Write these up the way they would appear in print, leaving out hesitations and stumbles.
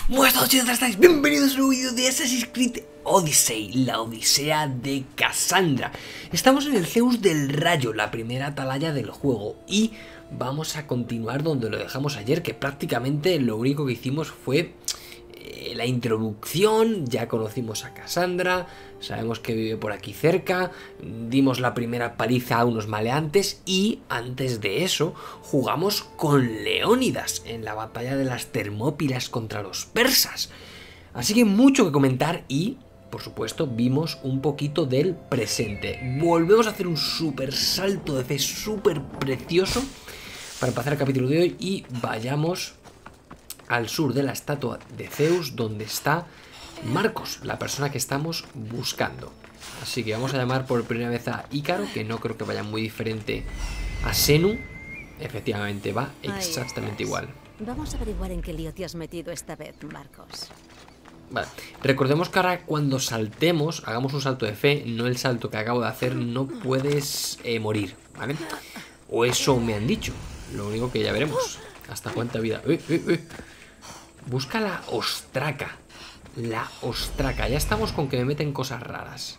Buenas noches, ¿dónde estáis? Bienvenidos a un nuevo vídeo de Assassin's Creed Odyssey, la odisea de Cassandra. Estamos en el Zeus del Rayo, la primera atalaya del juego, y vamos a continuar donde lo dejamos ayer, que prácticamente lo único que hicimos fue la introducción. Ya conocimos a Cassandra, sabemos que vive por aquí cerca, dimos la primera paliza a unos maleantes y antes de eso jugamos con Leónidas en la batalla de las Termópilas contra los persas. Así que mucho que comentar y, por supuesto, vimos un poquito del presente. Volvemos a hacer un súper salto de fe, súper precioso para empezar el capítulo de hoy y vayamos al sur de la estatua de Zeus, donde está Marcos, la persona que estamos buscando. Así que vamos a llamar por primera vez a Ícaro, que no creo que vaya muy diferente a Senu. Efectivamente, va exactamente igual. Vamos a averiguar en qué lío te has metido esta vez, Marcos. Vale, recordemos que ahora cuando saltemos, hagamos un salto de fe, no el salto que acabo de hacer, no puedes morir, ¿vale? O eso me han dicho, lo único que ya veremos. Hasta cuánta vida. Busca la ostraca. La ostraca. Ya estamos con que me meten cosas raras.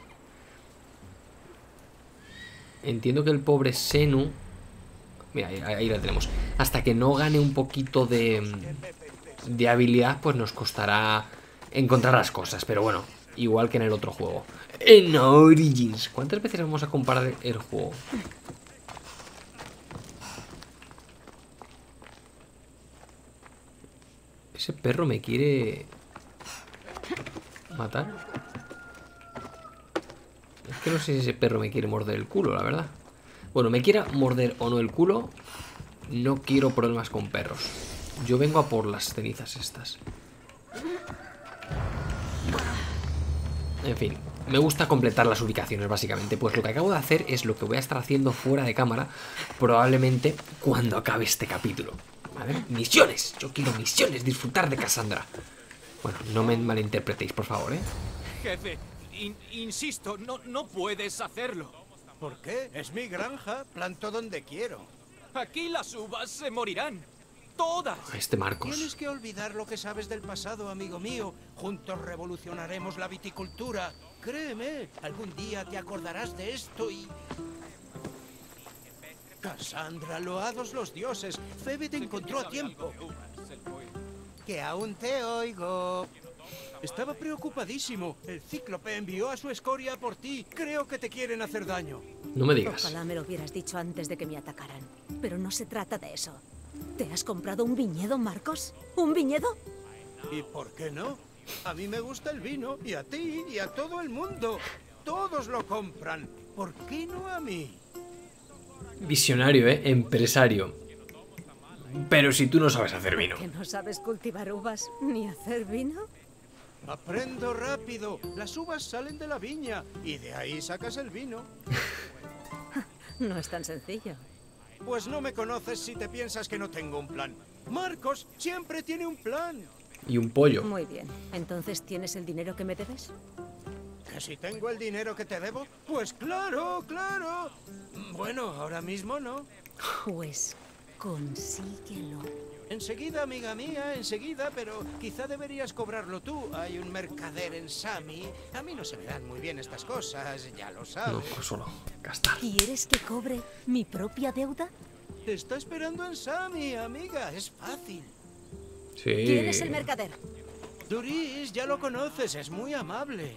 Entiendo que el pobre Senu... Mira, ahí la tenemos. Hasta que no gane un poquito de habilidad, pues nos costará encontrar las cosas. Pero bueno, igual que en el otro juego. En Origins. ¿Cuántas veces vamos a comparar el juego? Ese perro me quiere matar. Es que no sé si ese perro me quiere morder el culo, la verdad. Bueno, me quiera morder o no el culo, no quiero problemas con perros. Yo vengo a por las cenizas estas. Bueno, en fin, me gusta completar las ubicaciones básicamente. Pues lo que acabo de hacer es lo que voy a estar haciendo fuera de cámara, probablemente cuando acabe este capítulo. ¿Vale? Misiones, yo quiero misiones, disfrutar de Cassandra. Bueno, no me malinterpretéis, por favor, ¿eh? Jefe, insisto, no puedes hacerlo. ¿Por qué? Es mi granja, planto donde quiero. Aquí las uvas se morirán. Todas. Este Marcos. Tienes que olvidar lo que sabes del pasado, amigo mío. Juntos revolucionaremos la viticultura. Créeme, algún día te acordarás de esto y... Cassandra, loados los dioses. Febe te encontró a tiempo. Que aún te oigo. Estaba preocupadísimo. El cíclope envió a su escoria por ti. Creo que te quieren hacer daño. No me digas. Ojalá me lo hubieras dicho antes de que me atacaran. Pero no se trata de eso. ¿Te has comprado un viñedo, Marcos? ¿Un viñedo? ¿Y por qué no? A mí me gusta el vino, y a ti, y a todo el mundo. Todos lo compran. ¿Por qué no a mí? Visionario, empresario. Pero si tú no sabes hacer vino. ¿Que no sabes cultivar uvas ni hacer vino? Aprendo rápido. Las uvas salen de la viña y de ahí sacas el vino. No es tan sencillo. Pues no me conoces si te piensas que no tengo un plan. Marcos siempre tiene un plan. Y un pollo. Muy bien. ¿Entonces tienes el dinero que me debes? ¿Que si tengo el dinero que te debo? Pues claro, claro. Bueno, ahora mismo no. Pues consíguelo. Enseguida, amiga mía, enseguida, pero quizá deberías cobrarlo tú. Hay un mercader en Sami. A mí no se me dan muy bien estas cosas, ya lo sabes. No, pues solo gastar. ¿Quieres que cobre mi propia deuda? Te está esperando en Sami, amiga. Es fácil. Sí. ¿Quién es el mercader? Duris, ya lo conoces, es muy amable.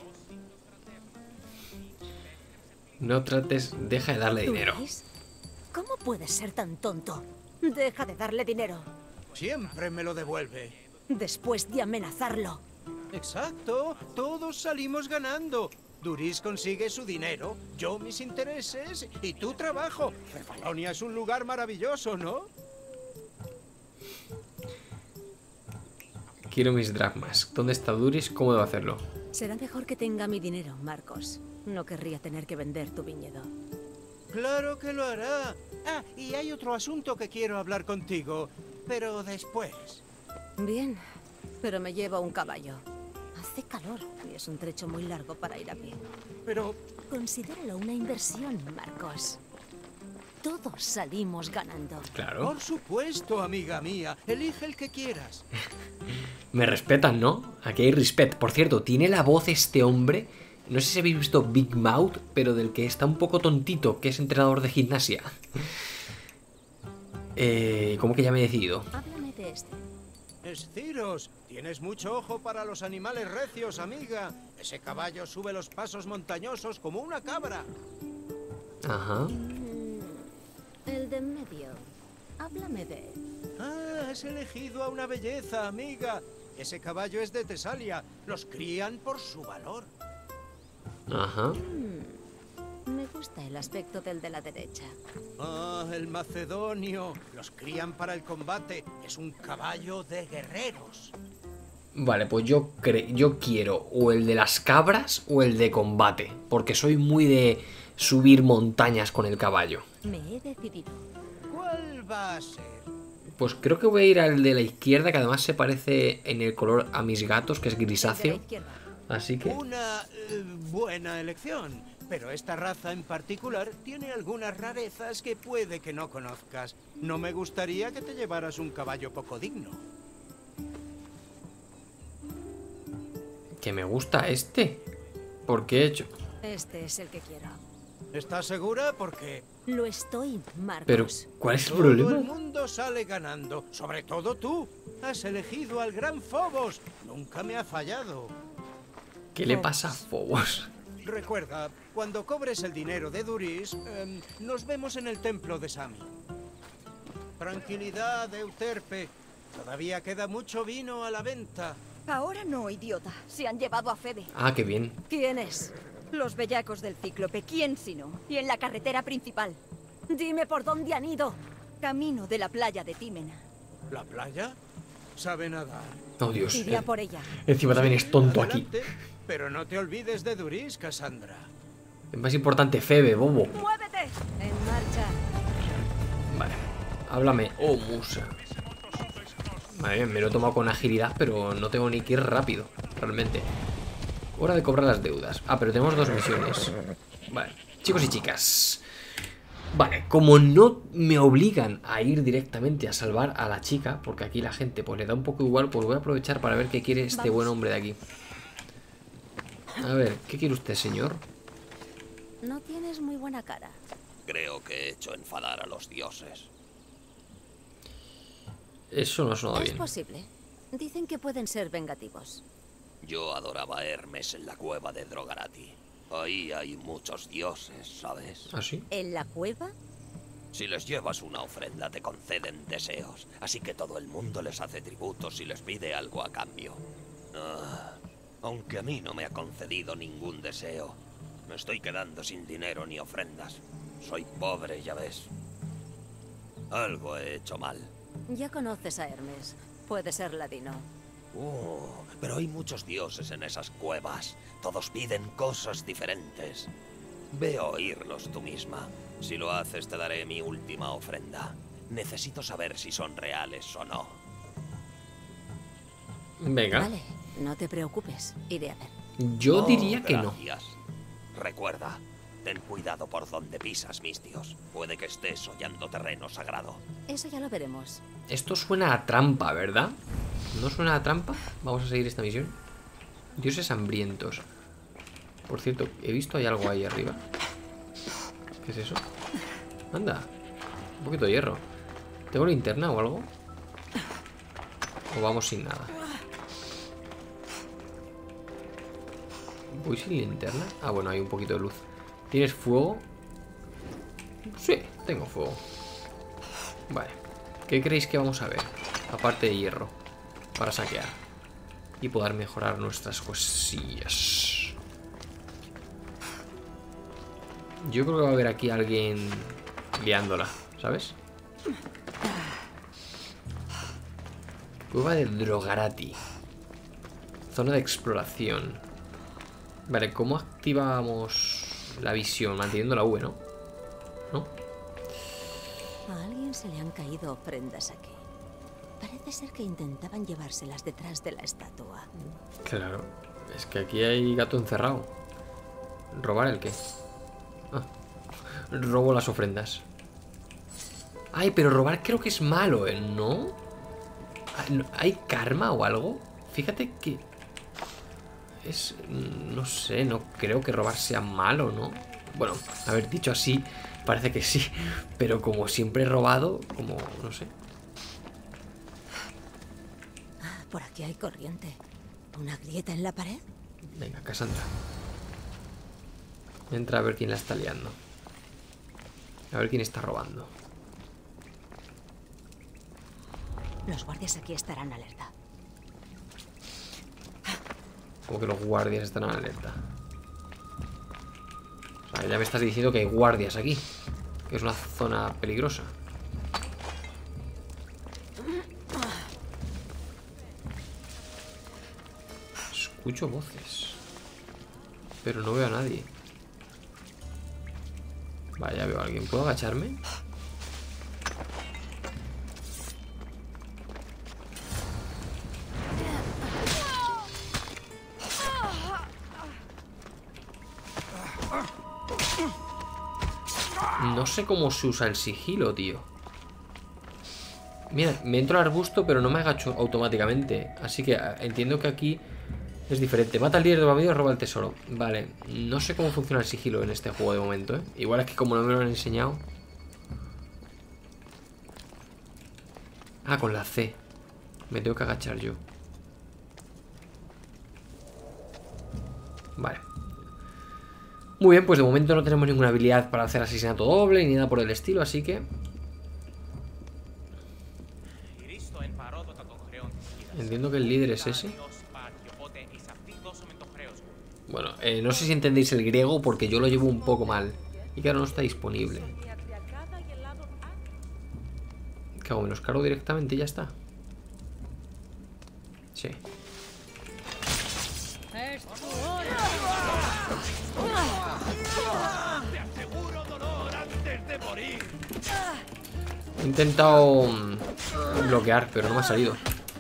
No trates, deja de darle dinero. ¿Luis? ¿Cómo puedes ser tan tonto? Deja de darle dinero. Siempre me lo devuelve. Después de amenazarlo. Exacto, todos salimos ganando. Duris consigue su dinero, yo mis intereses y tu trabajo. Cefalonia es un lugar maravilloso, ¿no? Quiero mis dracmas. ¿Dónde está Duris? ¿Cómo debo hacerlo? Será mejor que tenga mi dinero, Marcos. No querría tener que vender tu viñedo. Claro que lo hará. Ah, y hay otro asunto que quiero hablar contigo, pero después. Bien, pero me llevo un caballo. Hace calor y es un trecho muy largo para ir a pie. Pero Considéralo una inversión, Marcos. todos salimos ganando. Claro. Por supuesto, amiga mía. Elige el que quieras. Me respetan, ¿no? Aquí hay respect. Por cierto, tiene la voz este hombre. No sé si habéis visto Big Mouth, pero del que está un poco tontito, que es entrenador de gimnasia. ¿Cómo que ya me he decidido? Háblame de este. Esciros, tienes mucho ojo para los animales recios, amiga. Ese caballo sube los pasos montañosos como una cabra. Ajá. El de en medio. Háblame de él. Ah, has elegido a una belleza, amiga. Ese caballo es de Tesalia. Los crían por su valor. Ajá. Me gusta el aspecto del de la derecha. Ah, el macedonio. Los crían para el combate. Es un caballo de guerreros. Vale, pues yo quiero o el de las cabras o el de combate. Porque soy muy de subir montañas con el caballo. Me he decidido. ¿Cuál va a ser? Pues creo que voy a ir al de la izquierda, que además se parece en el color a mis gatos, que es El de la grisáceo. izquierda. Así que... Una buena elección. Pero esta raza en particular tiene algunas rarezas que puede que no conozcas. No me gustaría que te llevaras un caballo poco digno. Que me gusta este. ¿Por qué he hecho? Este es el que quiero. ¿Estás segura? Porque Lo estoy, Marcos. Pero, ¿cuál es el todo el problema? mundo sale ganando. Sobre todo tú. Has elegido al gran Phobos. Nunca me ha fallado. ¿Qué le pasa a Phobos? Recuerda, cuando cobres el dinero de Duris, nos vemos en el templo de Sami. Tranquilidad, Euterpe. Todavía queda mucho vino a la venta. Ahora no, idiota. Se han llevado a Fede. Ah, qué bien. ¿Quién es? Los bellacos del Cíclope, ¿quién si no? Y en la carretera principal. Dime por dónde han ido. Camino de la playa de Tímena. ¿La playa? Sabe nadar. Oh, Dios. Iría por ella. Encima también es tonto aquí. Adelante, pero no te olvides de Duris, Cassandra. Es más importante Febe, bobo. ¡Muévete! En marcha. Vale. Háblame. Oh, musa. Vale, bien, me lo he tomado con agilidad, pero no tengo ni que ir rápido, realmente. Hora de cobrar las deudas. Ah, pero tenemos 2 misiones. Vale, chicos y chicas. Vale, como no me obligan a ir directamente a salvar a la chica, porque aquí la gente pues le da un poco igual, pues voy a aprovechar para ver qué quiere este Vamos. buen hombre de aquí. A ver, ¿qué quiere usted, señor? No tienes muy buena cara. Creo que he hecho enfadar a los dioses. Eso no suena Es bien. posible. Dicen que pueden ser vengativos. Yo adoraba a Hermes en la cueva de Drogarati. Ahí hay muchos dioses, ¿sabes? ¿Ah, sí? ¿En la cueva? Si les llevas una ofrenda te conceden deseos, así que todo el mundo les hace tributos y les pide algo a cambio. Ah, aunque a mí no me ha concedido ningún deseo, me estoy quedando sin dinero ni ofrendas. Soy pobre, ya ves. Algo he hecho mal. Ya conoces a Hermes. Puede ser ladino. Pero hay muchos dioses en esas cuevas. Todos piden cosas diferentes. Ve a oírlos tú misma. Si lo haces, te daré mi última ofrenda. Necesito saber si son reales o no. Venga. Vale, no te preocupes. Iré a ver. Yo diría que no. Gracias. Recuerda, ten cuidado por donde pisas, mis dios. Puede que estés hollando terreno sagrado. Eso ya lo veremos. Esto suena a trampa, ¿verdad? ¿No suena a trampa? Vamos a seguir esta misión. Dioses hambrientos. Por cierto, he visto hay algo ahí arriba. ¿Qué es eso? Anda. Un poquito de hierro. ¿Tengo linterna o algo? ¿O vamos sin nada? ¿Voy sin linterna? Ah, bueno, hay un poquito de luz. ¿Tienes fuego? Sí, tengo fuego. Vale. ¿Qué creéis que vamos a ver? Aparte de hierro. Para saquear. Y poder mejorar nuestras cosillas. Yo creo que va a haber aquí alguien liándola, ¿sabes? Cueva de Drogarati. Zona de exploración. Vale, ¿cómo activamos la visión? Manteniendo la V, ¿no? ¿No? A alguien se le han caído ofrendas aquí. Parece ser que intentaban llevárselas detrás de la estatua. Claro. Es que aquí hay gato encerrado. ¿Robar el qué? Ah. Robo las ofrendas. Ay, pero robar creo que es malo, ¿no? ¿Hay karma o algo? Fíjate que... es... no sé, no creo que robar sea malo, ¿no? Bueno, haber dicho así, parece que sí. Pero como siempre he robado, como... no sé. Por aquí hay corriente. ¿Una grieta en la pared? Venga, Cassandra. Entra a ver quién la está liando. A ver quién está robando. Los guardias aquí estarán alerta. Como que los guardias están en alerta. O sea, ya me estás diciendo que hay guardias aquí. Que es una zona peligrosa. Escucho voces. Pero no veo a nadie. Vaya, veo a alguien. ¿Puedo agacharme? No sé cómo se usa el sigilo, tío. Mira, me entro al arbusto, pero no me agacho automáticamente. Así que entiendo que aquí es diferente. Mata al líder de los bandidos, roba el tesoro. Vale, no sé cómo funciona el sigilo en este juego de momento, ¿eh? Igual es que como no me lo han enseñado. Ah, con la C. Me tengo que agachar yo. Vale. Muy bien, pues de momento no tenemos ninguna habilidad para hacer asesinato doble ni nada por el estilo, así que... entiendo que el líder es ese. Bueno, no sé si entendéis el griego porque yo lo llevo un poco mal. Y que ahora no está disponible. ¿Qué hago? ¿Me los cargo directamente y ya está? Sí. He intentado bloquear, pero no me ha salido.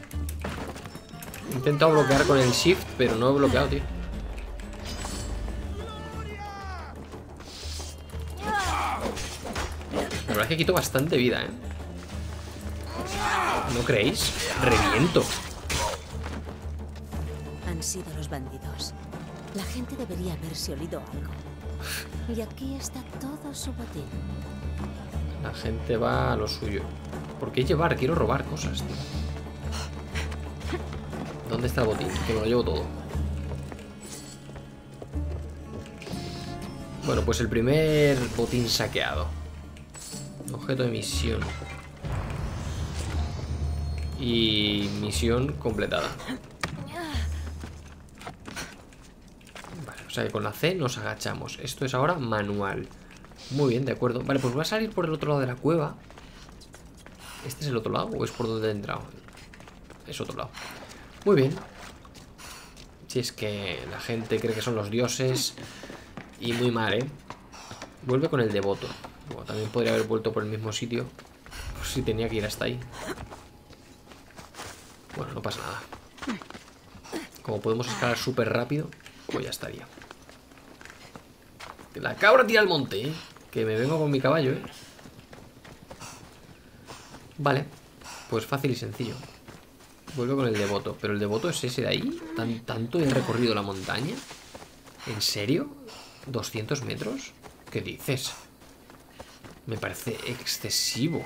He intentado bloquear con el shift, pero no he bloqueado, tío. La verdad es que quito bastante vida, ¿eh? ¿No creéis? Reviento. Han sido los bandidos. La gente debería haberse olido algo. Y aquí está todo su botín. La gente va a lo suyo. ¿Por qué llevar? Quiero robar cosas, tío. ¿Dónde está el botín? Que me lo llevo todo. Bueno, pues el primer botín saqueado. Objeto de misión. Y misión completada. Vale, o sea que con la C nos agachamos. Esto es ahora manual. Muy bien, de acuerdo. Vale, pues voy a salir por el otro lado de la cueva. ¿Este es el otro lado o es por donde he entrado? Es otro lado. Muy bien. Si es que la gente cree que son los dioses. Y muy mal, ¿eh? Vuelve con el devoto. Bueno, también podría haber vuelto por el mismo sitio. Pues si tenía que ir hasta ahí. Bueno, no pasa nada. Como podemos escalar súper rápido, pues ya estaría. La cabra tira al monte, ¿eh? Que me vengo con mi caballo, ¿eh? Vale. Pues fácil y sencillo. Vuelvo con el devoto. ¿Pero el devoto es ese de ahí? ¿Tanto he recorrido la montaña? ¿En serio? ¿200 metros? ¿Qué dices? Me parece excesivo.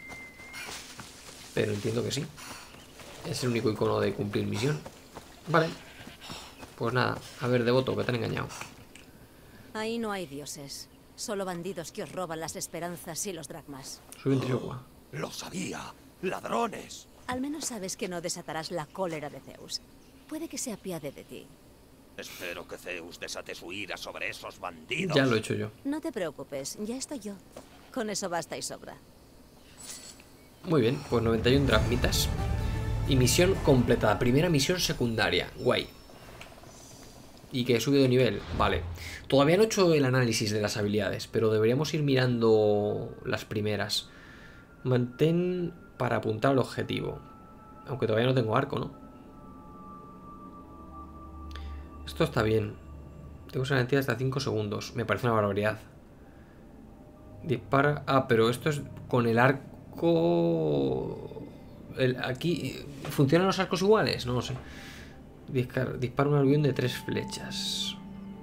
Pero entiendo que sí. Es el único icono de cumplir misión. Vale. Pues nada. A ver, devoto, que te han engañado. Ahí no hay dioses. Solo bandidos que os roban las esperanzas y los dracmas. Soy un tío. ¡Lo sabía! ¡Ladrones! Al menos sabes que no desatarás la cólera de Zeus. Puede que se apiade de ti. Espero que Zeus desate su ira sobre esos bandidos. Ya lo he hecho yo. No te preocupes, ya estoy yo. Con eso basta y sobra. Muy bien, pues 91 dracmitas. Y misión completada. Primera misión secundaria. Guay. Y que he subido de nivel. Vale. Todavía no he hecho el análisis de las habilidades, pero deberíamos ir mirando las primeras. Mantén para apuntar al objetivo. Aunque todavía no tengo arco, ¿no? Esto está bien. Tengo esa garantía hasta 5 segundos. Me parece una barbaridad. Dispara... Ah, pero esto es con el arco. arco... aquí... ¿Funcionan los arcos iguales? No lo sé. Dispara un avión de 3 flechas.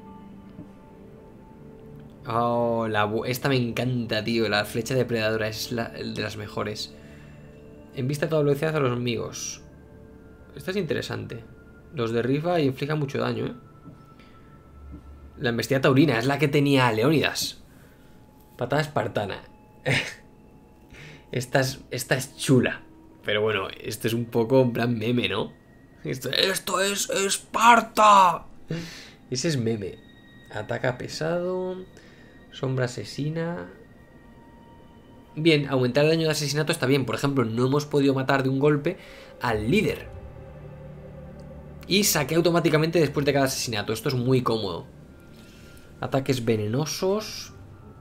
Oh, esta me encanta, tío. La flecha depredadora es de las mejores. Envista a toda velocidad a los enemigos. Esta es interesante. Los derriba y inflige mucho daño, ¿eh? La embestida taurina es la que tenía Leónidas. Patada espartana. Esta es chula. Pero bueno, esto es un poco en plan meme, ¿no? Esto es Esparta. Ese es meme. Ataca pesado. Sombra asesina. Bien, aumentar el daño de asesinato está bien. Por ejemplo, no hemos podido matar de un golpe al líder. Y saqué automáticamente después de cada asesinato. Esto es muy cómodo. Ataques venenosos.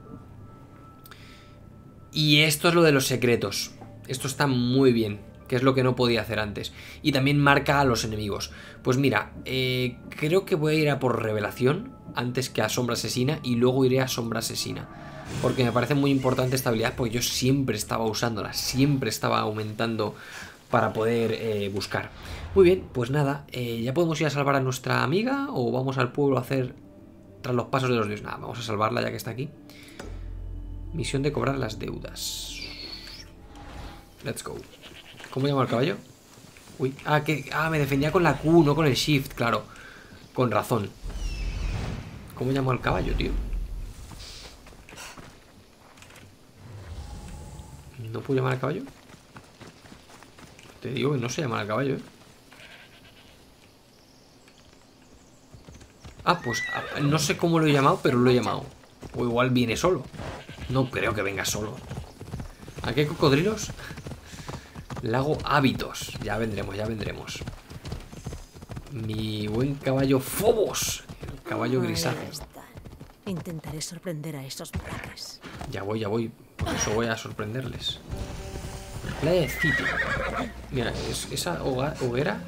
Y esto es lo de los secretos. Esto está muy bien, que es lo que no podía hacer antes. Y también marca a los enemigos. Pues mira, creo que voy a ir a por revelación antes que a sombra asesina. Y luego iré a sombra asesina, porque me parece muy importante esta habilidad, porque yo siempre estaba usándola, siempre estaba aumentando para poder buscar. Muy bien, pues nada, ¿ya podemos ir a salvar a nuestra amiga o vamos al pueblo a hacer tras los pasos de los dioses? Nada, vamos a salvarla ya que está aquí. Misión de cobrar las deudas. Let's go. ¿Cómo llamo al caballo? Uy, me defendía con la Q, no con el Shift, claro. Con razón. ¿Cómo llamo al caballo, tío? ¿No puedo llamar al caballo? Te digo que no sé llamar al caballo, ¿eh? Ah, pues no sé cómo lo he llamado, pero lo he llamado. O igual viene solo. No creo que venga solo. ¿Aquí hay cocodrilos? Lago Hábitos. Ya vendremos, ya vendremos. Mi buen caballo Phobos. El caballo grisáceo. Intentaré sorprender a esos braques. Ya voy. Por eso voy a sorprenderles. Playa de City. Mira, esa hoguera.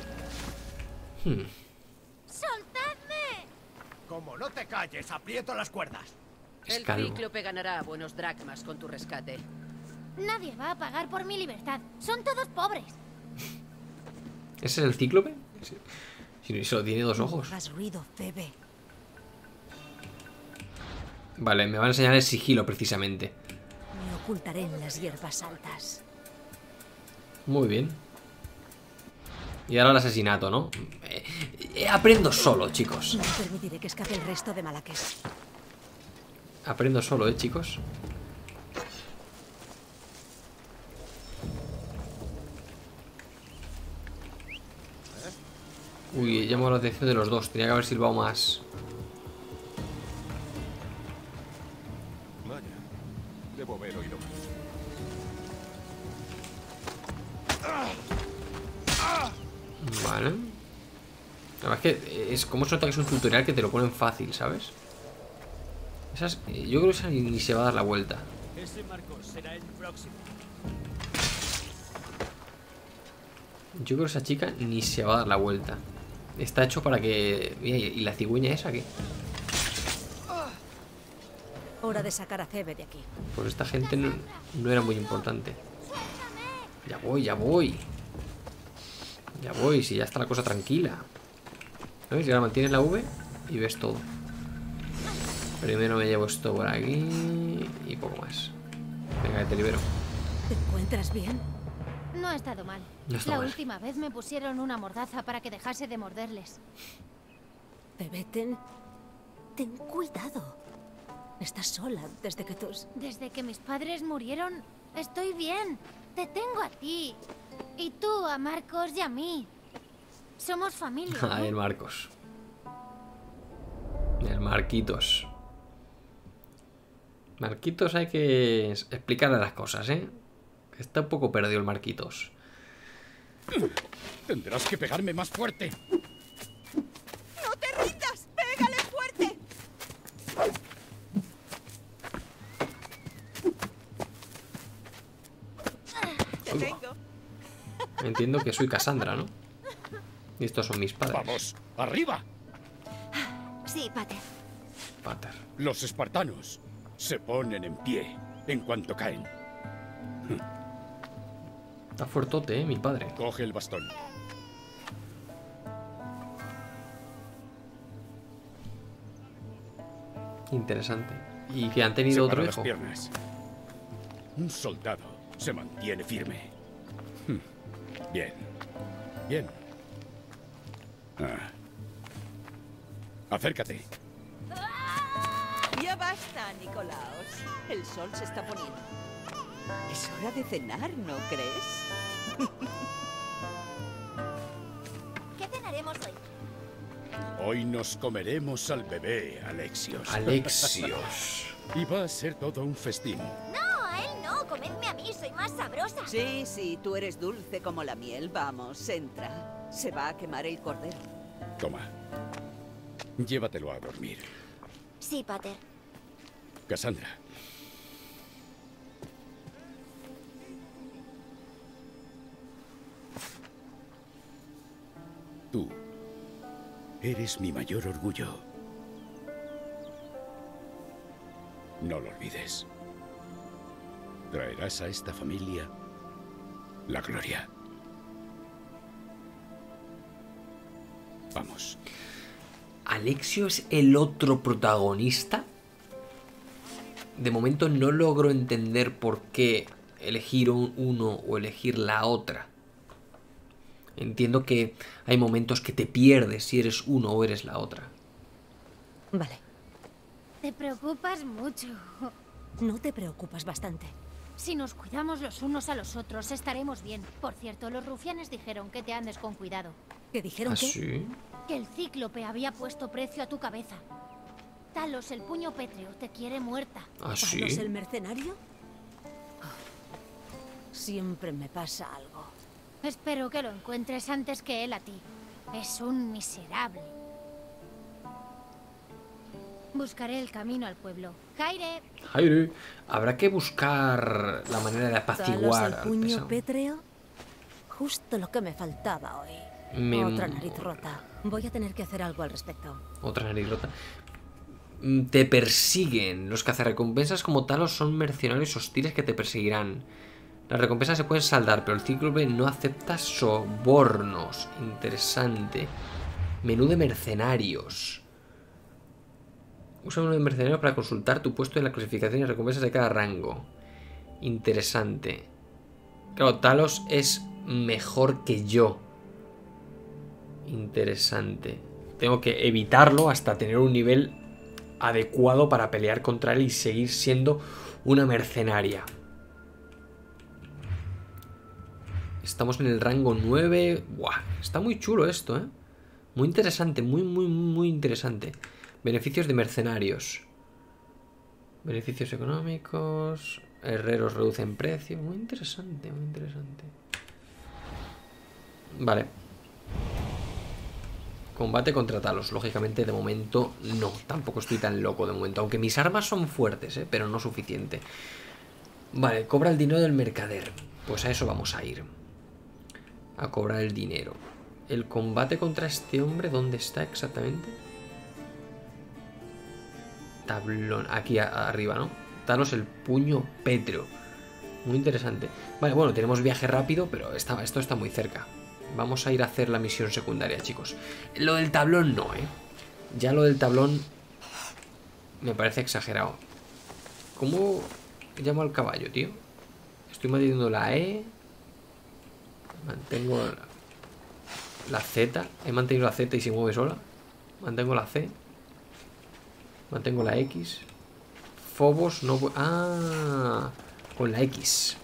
¡Soltadme! Como no te calles, aprieto las cuerdas. Es El calvo. cíclope ganará buenos dracmas con tu rescate. Nadie va a pagar por mi libertad. Son todos pobres. ¿Ese es el cíclope? Sí. Si solo tiene 2 ojos. No hagas ruido, Febe. Vale, me van a enseñar el sigilo precisamente. Me ocultaré en las hierbas altas. Muy bien. Y ahora el asesinato, ¿no? Aprendo solo, chicos. No permitiré que escape el resto de Malaques. Aprendo solo, chicos. Uy, he llamado la atención de los dos. Tenía que haber silbado más. Vaya, debo haber oído mal. Vale. La verdad es que es como se nota que es un tutorial que te lo ponen fácil, ¿sabes? Esas, yo creo que esa ni se va a dar la vuelta. Ese Marcos será el próximo. Yo creo que esa chica ni se va a dar la vuelta. Está hecho para que... Mira, ¿y la cigüeña esa qué? Hora de sacar a Febe de aquí. Pues esta gente no era muy importante. Ya voy. Ya voy, si ya está la cosa tranquila. ¿Ves? Y ahora mantienes la V y ves todo. Primero me llevo esto por aquí y poco más. Venga, que te libero. ¿Te encuentras bien? No ha estado mal. No está La mal. última vez me pusieron una mordaza para que dejase de morderles. Febe, ten cuidado. Estás sola desde que tus... Desde que mis padres murieron, estoy bien. Te tengo a ti. Y tú a Marcos y a mí. Somos familia. Ah, el Marcos. El Marquitos. Marquitos hay que explicarle las cosas, ¿eh? Está un poco perdido el Marquitos. Tendrás que pegarme más fuerte. ¡No te rindas! ¡Pégale fuerte! Uy, entiendo que soy Cassandra, ¿no? Y estos son mis padres. Vamos, arriba. Sí, Pater. Pater. Los espartanos se ponen en pie en cuanto caen. Está fuertote, mi padre. Coge el bastón. Interesante. Y que han tenido Separa otro las hijo. piernas. Un soldado se mantiene firme. Bien. Bien. Acércate. Ya basta, Nicolaos. El sol se está poniendo. Es hora de cenar, ¿no crees? ¿Qué cenaremos hoy? Hoy nos comeremos al bebé, Alexios. Alexios. Y va a ser todo un festín. No, a él no. Comedme a mí, soy más sabrosa. Sí, sí, tú eres dulce como la miel. Vamos, entra. Se va a quemar el cordero. Toma. Llévatelo a dormir. Sí, pater. Cassandra. Tú eres mi mayor orgullo. No lo olvides. Traerás a esta familia la gloria. Vamos. ¿Alexio es el otro protagonista? De momento no logro entender por qué elegir uno o elegir la otra. Entiendo que hay momentos que te pierdes si eres uno o eres la otra. Vale. Te preocupas mucho. No te preocupas bastante. Si nos cuidamos los unos a los otros, estaremos bien. Por cierto, los rufianes dijeron que te andes con cuidado. ¿Qué dijeron ¿Ah, que? sí? Que el cíclope había puesto precio a tu cabeza. Talos, el puño pétreo, te quiere muerta. ¿Ah, sí? ¿Talos el mercenario? Oh, siempre me pasa algo. Espero que lo encuentres antes que él a ti. Es un miserable. Buscaré el camino al pueblo. ¡Jaire! Jaire, habrá que buscar la manera de apaciguar ¿Talos el al puño pesado. pétreo? Justo lo que me faltaba hoy. Otra nariz rota. Voy a tener que hacer algo al respecto. Otra nariz rota. Te persiguen. Los cazarrecompensas como Talos son mercenarios hostiles que te perseguirán. Las recompensas se pueden saldar, pero el cíclope no acepta sobornos. Interesante. Menú de mercenarios. Usa un menú de mercenarios para consultar tu puesto en la clasificación y recompensas de cada rango. Interesante. Claro, Talos es mejor que yo. Interesante. Tengo que evitarlo hasta tener un nivel adecuado para pelear contra él y seguir siendo una mercenaria. Estamos en el rango 9. Buah, está muy chulo esto, ¿eh? Muy interesante, muy interesante. Beneficios de mercenarios. Beneficios económicos. Herreros reducen precio. Muy interesante, muy interesante. Vale. Combate contra Talos. Lógicamente, de momento, no. Tampoco estoy tan loco de momento. Aunque mis armas son fuertes, pero no suficiente. Vale, cobra el dinero del mercader. Pues a eso vamos a ir. A cobrar el dinero. El combate contra este hombre, ¿dónde está exactamente? Tablón. Aquí arriba, ¿no? Talos el puño pétreo. Muy interesante. Vale, bueno, tenemos viaje rápido, pero esto está muy cerca. Vamos a ir a hacer la misión secundaria, chicos. Lo del tablón no, ¿eh? Ya lo del tablón me parece exagerado. ¿Cómo llamo al caballo, tío? Estoy manteniendo la E. Mantengo la Z. He mantenido la Z y se mueve sola. Mantengo la C. Mantengo la X. Phobos no... Ah, con la X.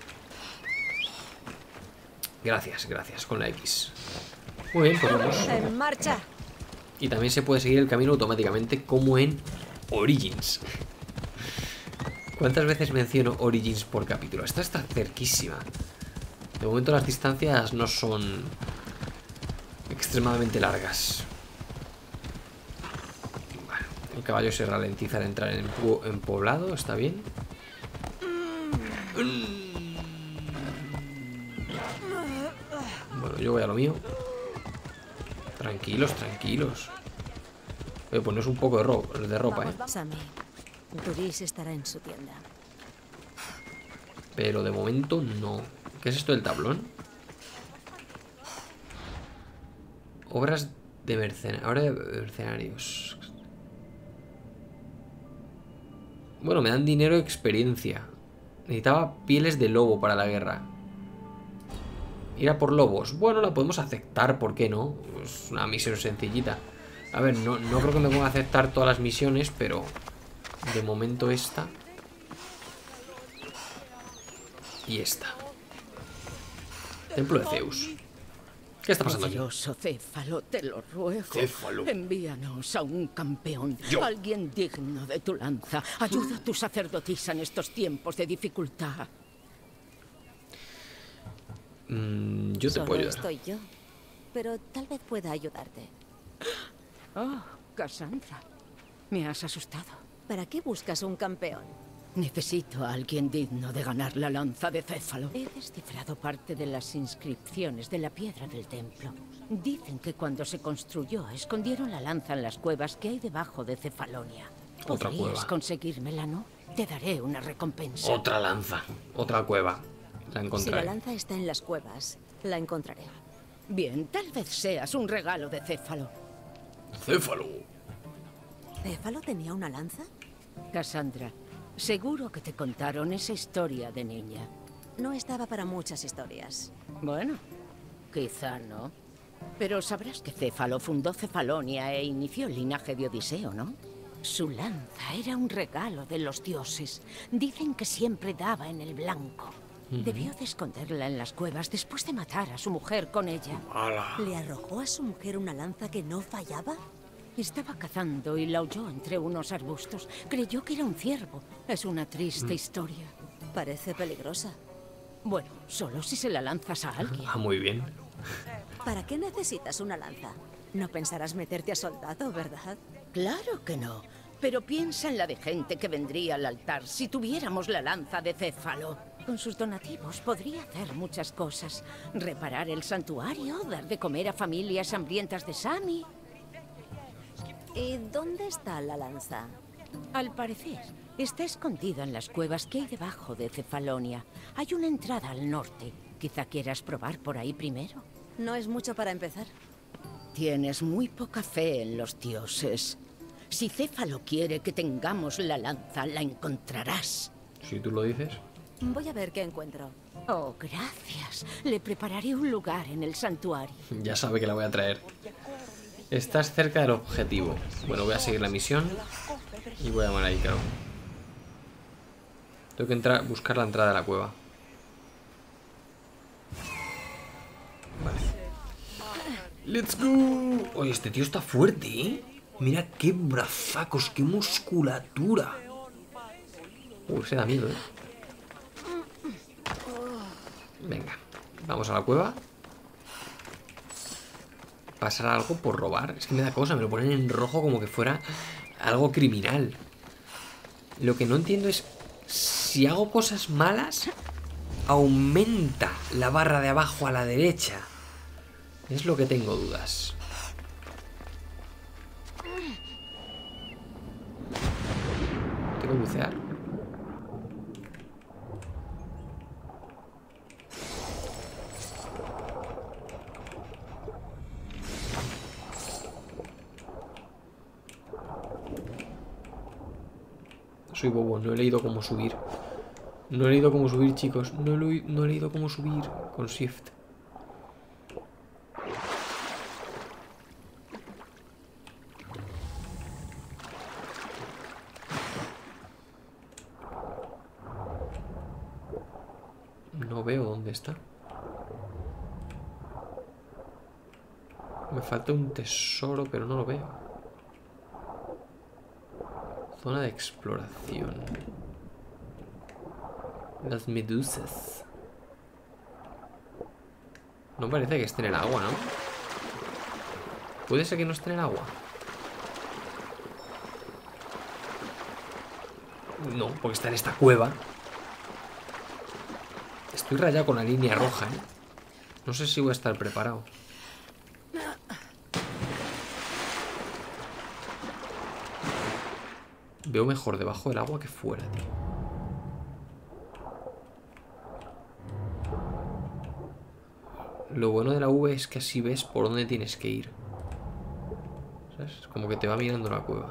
Gracias, con la X. Muy bien, pues vamos. ¡En marcha! Y también se puede seguir el camino automáticamente como en Origins. ¿Cuántas veces menciono Origins por capítulo? Esta está cerquísima. De momento las distancias no son extremadamente largas. Bueno, el caballo se ralentiza al entrar en poblado, está bien. Bueno, yo voy a lo mío. Tranquilos. Voy a poneros un poco de ropa, ¿eh? Sammy, Duris estará en su tienda. Pero de momento no. ¿Qué es esto del tablón? Obras de mercenarios. Bueno, me dan dinero y experiencia. Necesitaba pieles de lobo para la guerra. Ir a por lobos. Bueno, la podemos aceptar, ¿por qué no? Es una misión sencillita. A ver, no creo que me ponga a aceptar todas las misiones, pero de momento esta. Y esta. Templo de Zeus. ¿Qué está pasando aquí? Poderoso Céfalo, te lo ruego. Céfalo. Envíanos a un campeón, Yo. alguien digno de tu lanza. Ayuda a tu sacerdotisa en estos tiempos de dificultad. Yo te puedo Solo ayudar. estoy yo, pero tal vez pueda ayudarte. Oh, Cassandra, me has asustado. ¿Para qué buscas un campeón? Necesito a alguien digno de ganar la lanza de Céfalo. He descifrado parte de las inscripciones de la piedra del templo. Dicen que cuando se construyó, escondieron la lanza en las cuevas que hay debajo de Cefalonia. Otra ¿Podrías cueva. conseguírmela, no? Te daré una recompensa. Otra lanza. Otra cueva. La Si la encontraré. lanza está en las cuevas, la encontraré. Bien, tal vez seas un regalo de Céfalo. Céfalo. ¿Céfalo tenía una lanza? Cassandra, seguro que te contaron esa historia de niña. No estaba para muchas historias. Bueno, quizá no. Pero sabrás que Céfalo fundó Cefalonia e inició el linaje de Odiseo, ¿no? Su lanza era un regalo de los dioses. Dicen que siempre daba en el blanco. Debió de esconderla en las cuevas después de matar a su mujer con ella. ¿Le arrojó a su mujer una lanza que no fallaba? Estaba cazando y la oyó entre unos arbustos. Creyó que era un ciervo. Es una triste historia. Parece peligrosa. Bueno, solo si se la lanzas a alguien. Ah, muy bien. ¿Para qué necesitas una lanza? No pensarás meterte a soldado, ¿verdad? Claro que no. Pero piensa en la de gente que vendría al altar si tuviéramos la lanza de Céfalo. Con sus donativos podría hacer muchas cosas. Reparar el santuario, dar de comer a familias hambrientas de Sami. ¿Y dónde está la lanza? Al parecer, está escondida en las cuevas que hay debajo de Cefalonia. Hay una entrada al norte. Quizá quieras probar por ahí primero. No es mucho para empezar. Tienes muy poca fe en los dioses. Si Céfalo quiere que tengamos la lanza, la encontrarás. Si tú lo dices. Voy a ver qué encuentro. Oh, gracias. Le prepararé un lugar en el santuario. Ya sabe que la voy a traer. Estás cerca del objetivo. Bueno, voy a seguir la misión. Y voy a llamar ahí, claro. Tengo que entrar, buscar la entrada de la cueva. Vale. ¡Let's go! Oye, este tío está fuerte, ¿eh? Mira qué brazacos, qué musculatura. Se da miedo, ¿eh? Venga, vamos a la cueva. ¿Pasará algo por robar? Es que me da cosa, me lo ponen en rojo como que fuera algo criminal. Lo que no entiendo es, si hago cosas malas, aumenta la barra de abajo a la derecha. Es lo que tengo dudas. ¿Tengo que bucear? Soy bobo, no he leído cómo subir. No he leído cómo subir, chicos. No he leído cómo subir con Shift. No veo dónde está. Me falta un tesoro, pero no lo veo. Zona de exploración. Las medusas. No parece que esté en el agua, ¿no? Puede ser que no esté en el agua. No, porque está en esta cueva. Estoy rayado con la línea roja, ¿eh? No sé si voy a estar preparado. Veo mejor debajo del agua que fuera, tío. Lo bueno de la V es que así ves por dónde tienes que ir. ¿Sabes? Como que te va mirando la cueva.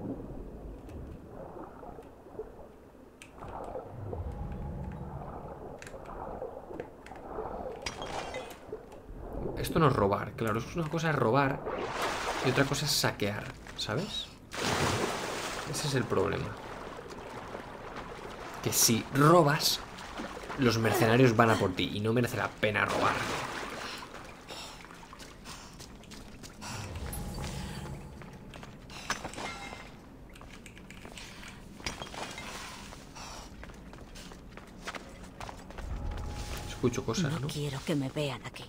Esto no es robar, claro, es una cosa es robar y otra cosa es saquear, ¿sabes? Ese es el problema. Que si robas, los mercenarios van a por ti y no merece la pena robar. Escucho cosas, ¿no? No quiero que me vean aquí.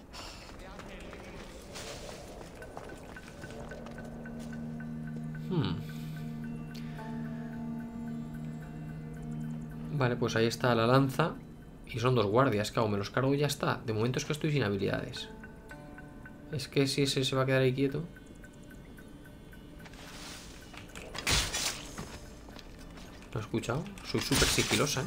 Vale, pues ahí está la lanza. Y son 2 guardias, claro, me los cargo y ya está. De momento es que estoy sin habilidades. Es que si ese se va a quedar ahí quieto. ¿Lo has escuchado? Soy súper sigilosa, ¿eh?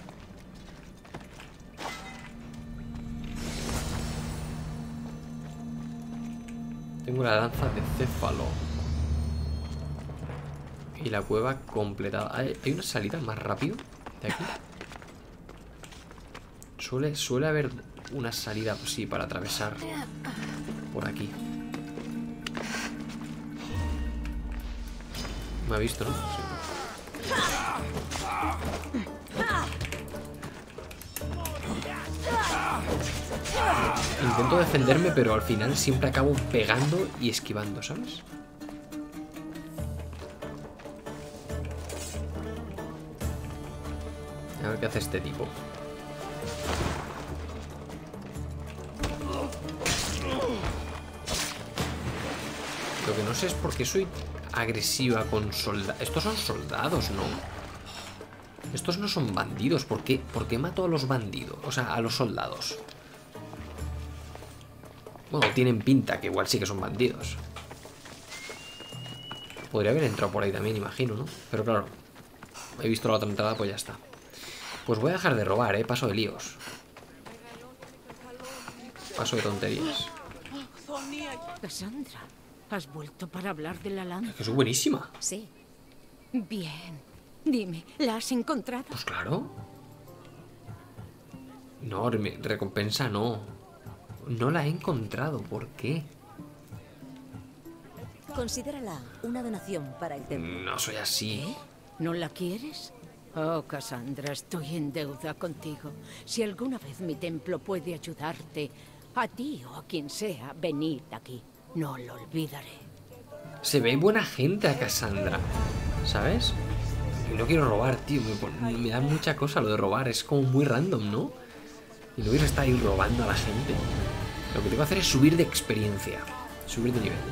Tengo la lanza de céfalo. Y la cueva completada. ¿Hay una salida más rápido de aquí? Suele haber una salida, pues sí, para atravesar por aquí. Me ha visto, ¿no? Sí. Intento defenderme, pero al final siempre acabo pegando y esquivando, ¿sabes? A ver qué hace este tipo. Lo que no sé es por qué soy agresiva con soldados. Estos son soldados, ¿no? Estos no son bandidos. ¿Por qué mato a los bandidos? O sea, a los soldados. Bueno, tienen pinta que igual sí que son bandidos. Podría haber entrado por ahí también, imagino, ¿no? Pero claro, he visto la otra entrada, pues ya está. Pues voy a dejar de robar, ¿eh? Paso de líos. Paso de tonterías. Cassandra, ¿has vuelto para hablar de la lanza? Es que soy buenísima. Sí. Bien. Dime, ¿la has encontrado? Pues claro. No, recompensa no. No la he encontrado. ¿Por qué? Considérala una donación para el templo. No soy así. ¿Eh? ¿No la quieres? Oh, Cassandra, estoy en deuda contigo. Si alguna vez mi templo puede ayudarte, a ti o a quien sea, venid aquí. No lo olvidaré. Se ve buena gente a Cassandra, ¿sabes? Y no quiero robar, tío. Me da mucha cosa lo de robar. Es como muy random, ¿no? Y no quiero estar ahí robando a la gente. Lo que tengo que hacer es subir de experiencia. Subir de nivel.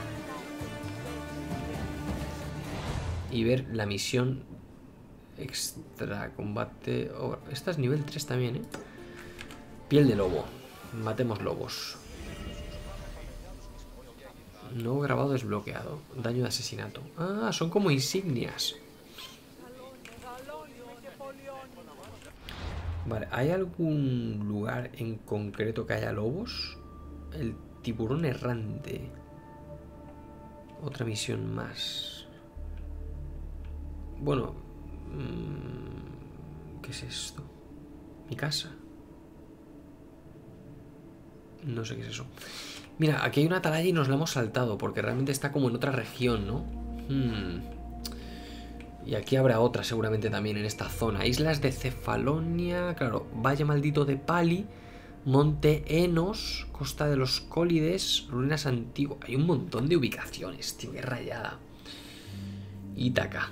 Y ver la misión extra combate. Oh, esta es nivel 3 también, ¿eh? Piel de lobo. Matemos lobos. Nuevo grabado desbloqueado. Daño de asesinato. Ah, son como insignias. Vale, ¿hay algún lugar en concreto que haya lobos? El tiburón errante. Otra misión más. Bueno. ¿Qué es esto? Mi casa. No sé qué es eso. Mira, aquí hay una atalaya y nos la hemos saltado porque realmente está como en otra región, ¿no? Y aquí habrá otra seguramente también en esta zona. Islas de Cefalonia, claro, Valle Maldito de Pali, Monte Enos, Costa de los Cólides, Ruinas Antiguas. Hay un montón de ubicaciones, tío, qué rayada. Ítaca.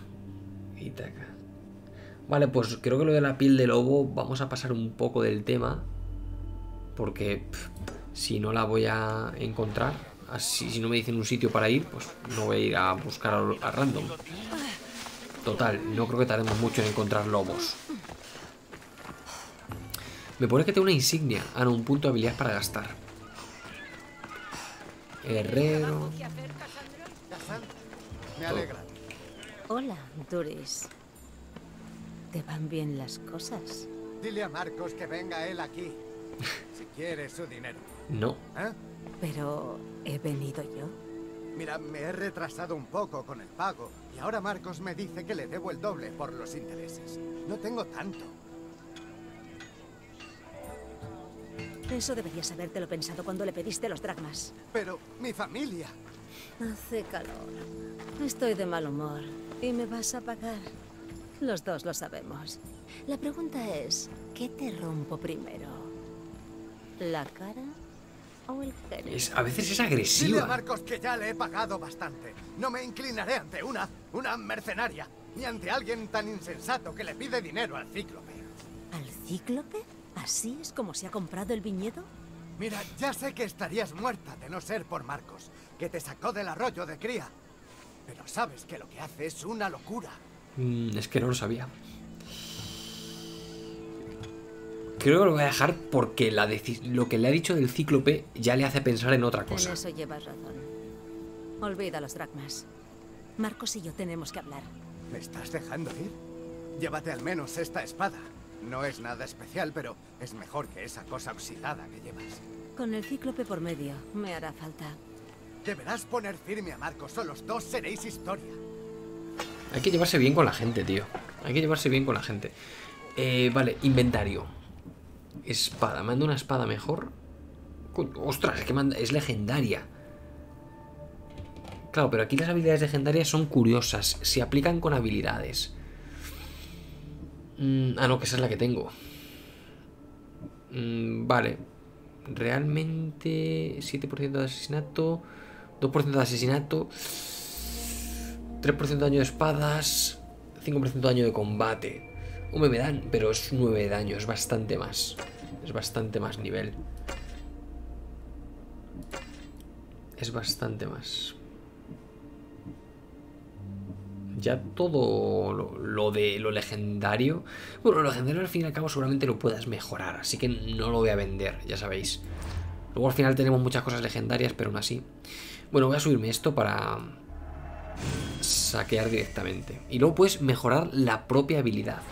Vale, pues creo que lo de la piel de lobo vamos a pasar un poco del tema. Porque si no la voy a encontrar, así, si no me dicen un sitio para ir, pues no voy a ir a buscar a random. Total, no creo que tardemos mucho en encontrar lobos. Me pone que tengo una insignia. Ah, no, un punto de habilidad para gastar. Herrero. Me alegra. Hola, Doris. ¿Te van bien las cosas? Dile a Marcos que venga él aquí. Si quiere su dinero. No. ¿Eh? Pero he venido yo. Mira, me he retrasado un poco con el pago y ahora Marcos me dice que le debo el doble por los intereses. No tengo tanto. Eso deberías habértelo pensado cuando le pediste los dracmas. Pero mi familia... Hace calor. Estoy de mal humor. Y me vas a pagar. Los dos lo sabemos. La pregunta es, ¿qué te rompo primero? ¿La cara o el género? A veces es Dile a agresiva. Marcos que ya le he pagado bastante. No me inclinaré ante una mercenaria, ni ante alguien tan insensato que le pide dinero al cíclope. ¿Al cíclope? ¿Así es como se ha comprado el viñedo? Mira, ya sé que estarías muerta de no ser por Marcos, que te sacó del arroyo de cría. Pero sabes que lo que hace es una locura. Es que no lo sabía. Creo que lo voy a dejar porque lo que le ha dicho del cíclope ya le hace pensar en otra En cosa. eso llevas razón. Olvida los dracmas. Marcos y yo tenemos que hablar. ¿Me estás dejando ir? Llévate al menos esta espada. No es nada especial, pero es mejor que esa cosa oxidada que llevas. Con el cíclope por medio, me hará falta. Deberás poner firme a Marcos, o los dos seréis historia. Hay que llevarse bien con la gente, tío. Hay que llevarse bien con la gente. Vale, inventario. Espada, manda una espada mejor. Ostras, es que es legendaria. Claro, pero aquí las habilidades legendarias son curiosas. Se aplican con habilidades. No, que esa es la que tengo. Vale. Realmente 7% de asesinato, 2% de asesinato, 3% de daño de espadas, 5% de daño de combate. Me dan, pero es 9 de daño, es bastante más. Es bastante más nivel. Es bastante más. Ya todo lo legendario. Bueno, lo legendario al fin y al cabo seguramente lo puedas mejorar, así que no lo voy a vender, ya sabéis. Luego al final tenemos muchas cosas legendarias, pero aún así. Bueno, voy a subirme esto para saquear directamente. Y luego puedes mejorar la propia habilidad.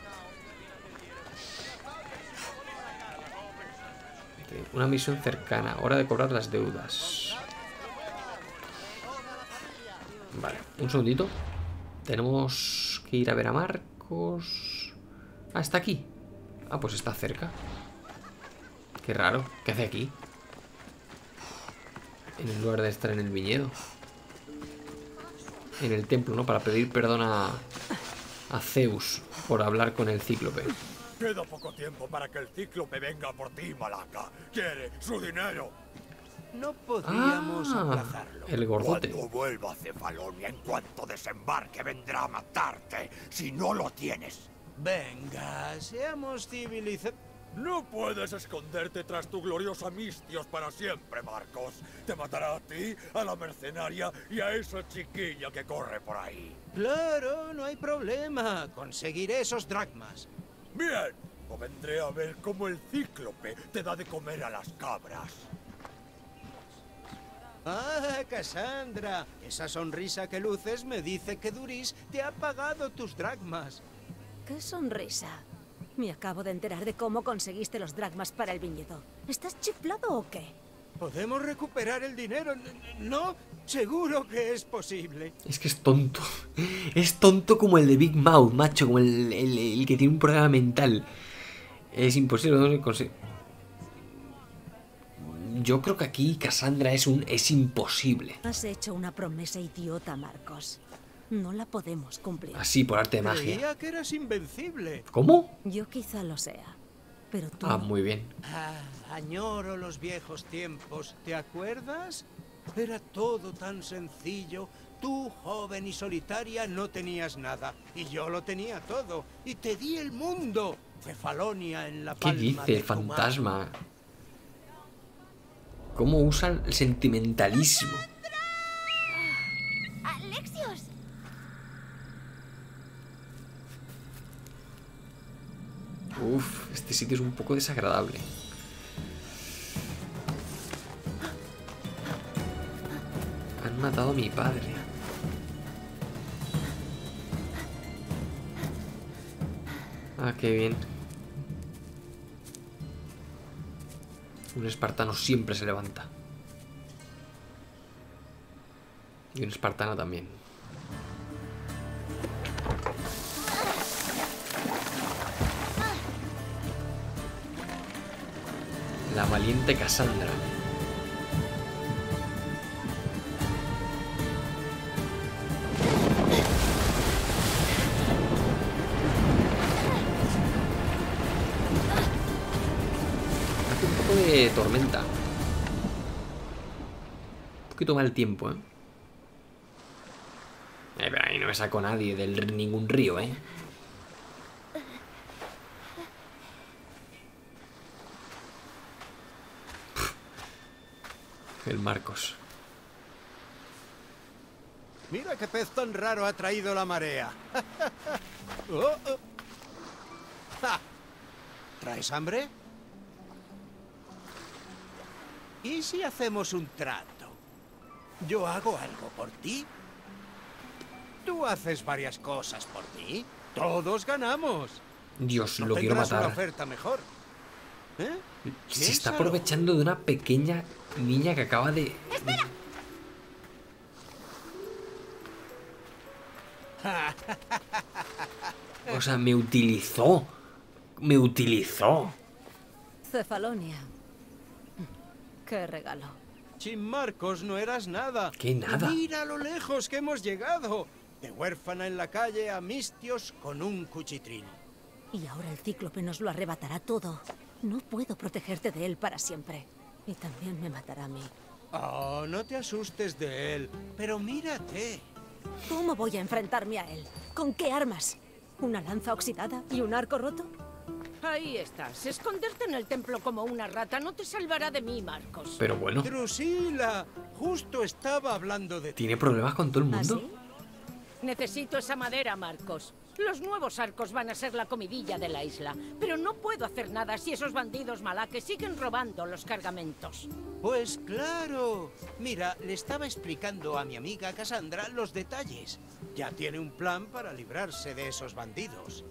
Una misión cercana, hora de cobrar las deudas. Vale, un segundito. Tenemos que ir a ver a Marcos. Ah, está aquí. Ah, pues está cerca. Qué raro, ¿qué hace aquí? En lugar de estar en el viñedo. En el templo, ¿no? Para pedir perdón a Zeus por hablar con el cíclope. Queda poco tiempo para que el cíclope venga por ti, Malaka. Quiere su dinero. No podríamos aplazarlo. El gordote. Cuando vuelva a Cefalonia, en cuanto desembarque, vendrá a matarte si no lo tienes. Venga, seamos civilizados. No puedes esconderte tras tu gloriosa Mistios para siempre, Marcos. Te matará a ti, a la mercenaria y a esa chiquilla que corre por ahí. Claro, no hay problema. Conseguiré esos dracmas. Bien, o vendré a ver cómo el cíclope te da de comer a las cabras. Ah, Cassandra, esa sonrisa que luces me dice que Duris te ha pagado tus dracmas. ¡Qué sonrisa! Me acabo de enterar de cómo conseguiste los dracmas para el viñedo. ¿Estás chiflado o qué? ¿Podemos recuperar el dinero? ¿No? Seguro que es posible. Es que es tonto. Es tonto como el de Big Mouth, macho. Como el que tiene un problema mental. Es imposible, no conseguir. Yo creo que aquí Cassandra es imposible. Has hecho una promesa idiota, Marcos. No la podemos cumplir. Así, por arte de magia. Creía que eras invencible. ¿Cómo? Yo quizá lo sea, pero tú Ah, no. muy bien. Añoro los viejos tiempos. ¿Te acuerdas? Era todo tan sencillo. Tú, joven y solitaria, no tenías nada. Y yo lo tenía todo. Y te di el mundo. Cefalonia en la ¿Qué palma dice de el tu mano. fantasma? ¿Cómo usa el sentimentalismo? ¡Alexios! Uf, este sitio es un poco desagradable. Han matado a mi padre. Ah, qué bien. Un espartano siempre se levanta. Y una espartana también. La valiente Cassandra. Hace un poco de tormenta. Un poquito mal tiempo, ¿eh? Pero ahí no me saco nadie de ningún río, ¿eh? El Marcos. Mira qué pez tan raro ha traído la marea. Oh, oh. ¡Ja! ¿Traes hambre? ¿Y si hacemos un trato? Yo hago algo por ti. Tú haces varias cosas por mí. Todos ganamos. Dios, ¿No lo quiero tendrás una matar. oferta mejor? ¿Eh? Se está Piénsalo. aprovechando de una pequeña niña que acaba de... ¡Espera! O sea, me utilizó. Me utilizó. Cefalonia. Qué regalo. Sin Marcos no eras nada. ¿Qué nada? Y mira lo lejos que hemos llegado. De huérfana en la calle a Mistios con un cuchitril. Y ahora el cíclope nos lo arrebatará todo. No puedo protegerte de él para siempre. Y también me matará a mí. Oh, no te asustes de él. Pero mírate. ¿Cómo voy a enfrentarme a él? ¿Con qué armas? ¿Una lanza oxidada y un arco roto? Ahí estás. Esconderte en el templo como una rata no te salvará de mí, Marcos. Pero bueno, Drusila, justo estaba hablando de ti. ¿tiene problemas con todo el ¿Ah, mundo? sí? Necesito esa madera, Marcos. Los nuevos arcos van a ser la comidilla de la isla. Pero no puedo hacer nada si esos bandidos malaques siguen robando los cargamentos. Pues claro. Mira, le estaba explicando a mi amiga Cassandra los detalles. Ya tiene un plan para librarse de esos bandidos.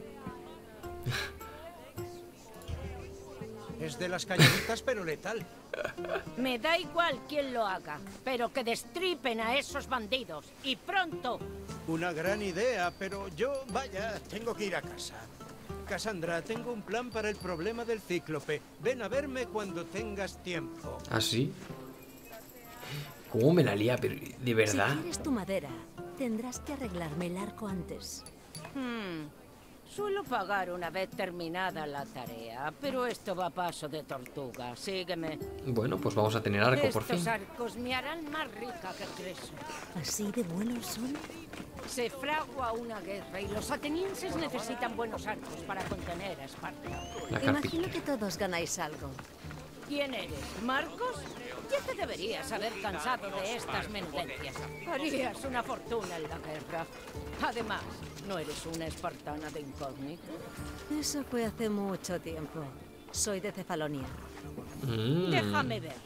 Es de las calladitas, pero letal. Me da igual quién lo haga, pero que destripen a esos bandidos. Y pronto. Una gran idea, pero yo, vaya, tengo que ir a casa. Cassandra, tengo un plan para el problema del cíclope. Ven a verme cuando tengas tiempo. ¿Ah, sí? ¿Cómo me la lía? Pero, ¿de verdad? Si quieres tu madera, tendrás que arreglarme el arco antes. Suelo pagar una vez terminada la tarea, pero esto va a paso de tortuga. Sígueme. Bueno, pues vamos a tener arco por Estos fin. arcos me harán más rica que Creso. ¿Así de buenos son? Se fragua una guerra y los atenienses necesitan buenos arcos para contener a Esparta. La Imagino carpita. que todos ganáis algo. ¿Quién eres? ¿Marcos? Ya te deberías haber cansado de estas menudencias. Harías una fortuna en la guerra. Además, ¿no eres una espartana de incógnito? Eso fue hace mucho tiempo. Soy de Cefalonia. Déjame ver.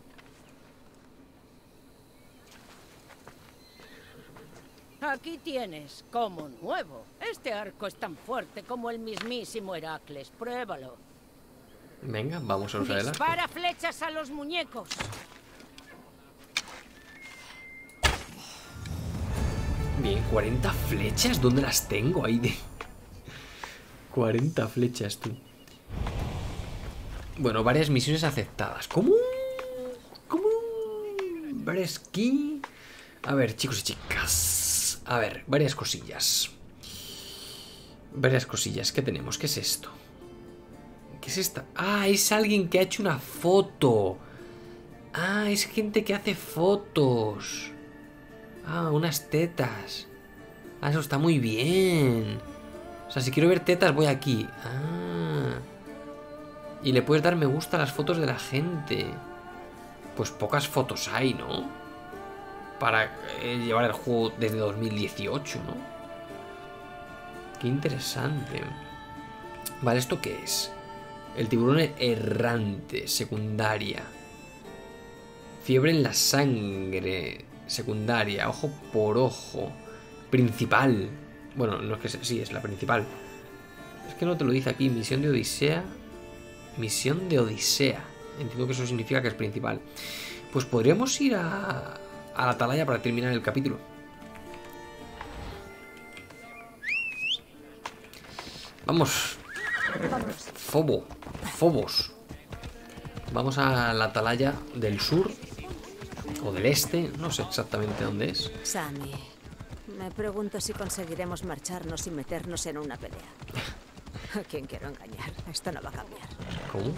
Aquí tienes, como nuevo. Este arco es tan fuerte como el mismísimo Heracles. Pruébalo. Venga, vamos a usar el arco. Dispara flechas a los muñecos. Bien, 40 flechas. ¿Dónde las tengo? Ahí de... 40 flechas, tú. Bueno, varias misiones aceptadas. ¿Cómo? ¿Cómo? Breski. A ver, chicos y chicas. A ver, varias cosillas. Varias cosillas. ¿Qué tenemos? ¿Qué es esto? ¿Qué es esta? Ah, es alguien que ha hecho una foto. Ah, es gente que hace fotos. Ah, unas tetas. Ah, eso está muy bien. O sea, si quiero ver tetas, voy aquí. Ah. Y le puedes dar me gusta a las fotos de la gente. Pues pocas fotos hay, ¿no? Para llevar el juego desde 2018, ¿no? Qué interesante. Vale, ¿esto qué es? El tiburón errante, secundaria. Fiebre en la sangre, secundaria. Ojo por ojo. Principal. Bueno, no es que sí, es la principal. Es que no te lo dice aquí. Misión de Odisea. Misión de Odisea. Entiendo que eso significa que es principal. Pues podríamos ir a la atalaya para terminar el capítulo. Vamos. Phobos. Vamos a la atalaya del sur. O del este. No sé exactamente dónde es. Sammy, me pregunto si conseguiremos marcharnos y meternos en una pelea. ¿A quién quiero engañar? Esto no va a cambiar. ¿Cómo?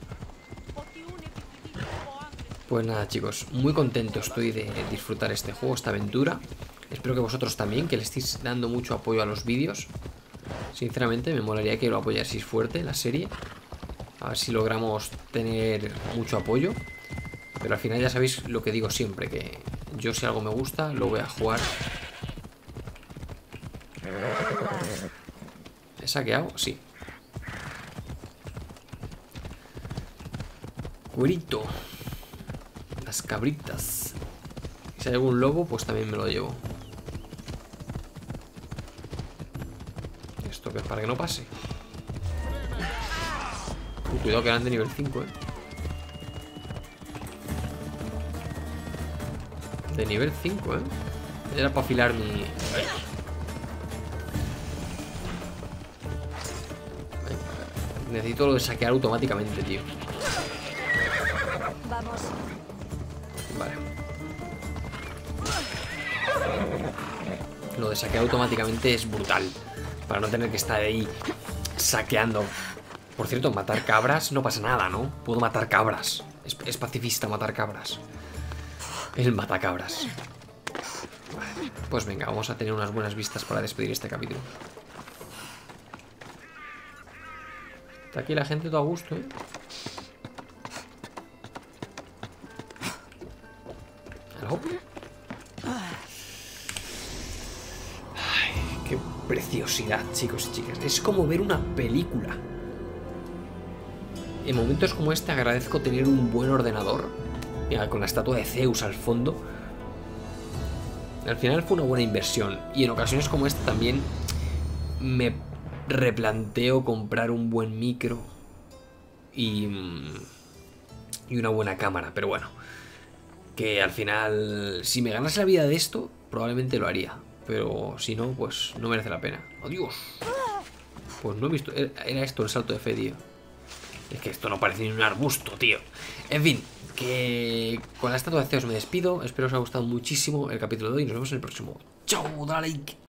Pues nada, chicos, muy contento estoy de disfrutar este juego, esta aventura. Espero que vosotros también, que le estéis dando mucho apoyo a los vídeos. Sinceramente, me molaría que lo apoyaseis fuerte, la serie. A ver si logramos tener mucho apoyo. Pero al final ya sabéis lo que digo siempre, que yo si algo me gusta, lo voy a jugar. ¿He saqueado? Sí. Cuerito. Las cabritas. Si hay algún lobo, pues también me lo llevo. ¿Esto qué es? Para que no pase. Cuidado que eran de nivel 5, De nivel 5, Era para afilar mi... Necesito lo de saquear automáticamente, tío. Vamos. Vale. Lo de saquear automáticamente es brutal. Para no tener que estar ahí saqueando. Por cierto, matar cabras no pasa nada, ¿no? Puedo matar cabras. Es pacifista matar cabras. El matacabras. Vale, pues venga, vamos a tener unas buenas vistas para despedir este capítulo. Está aquí la gente todo a gusto, ¿Algo? Ay, qué preciosidad, chicos y chicas. Es como ver una película. En momentos como este agradezco tener un buen ordenador. Mira, con la estatua de Zeus al fondo. Al final fue una buena inversión. Y en ocasiones como esta también me replanteo comprar un buen micro y una buena cámara. Pero bueno, que al final, si me ganase la vida de esto, probablemente lo haría. Pero si no, pues no merece la pena. ¡Adiós! Pues no he visto... Era esto el salto de fe, tío. Es que esto no parece ni un arbusto, tío. En fin, que con la estatua de Zeus me despido. Espero os haya gustado muchísimo el capítulo de hoy. Nos vemos en el próximo. ¡Chao! Dale like.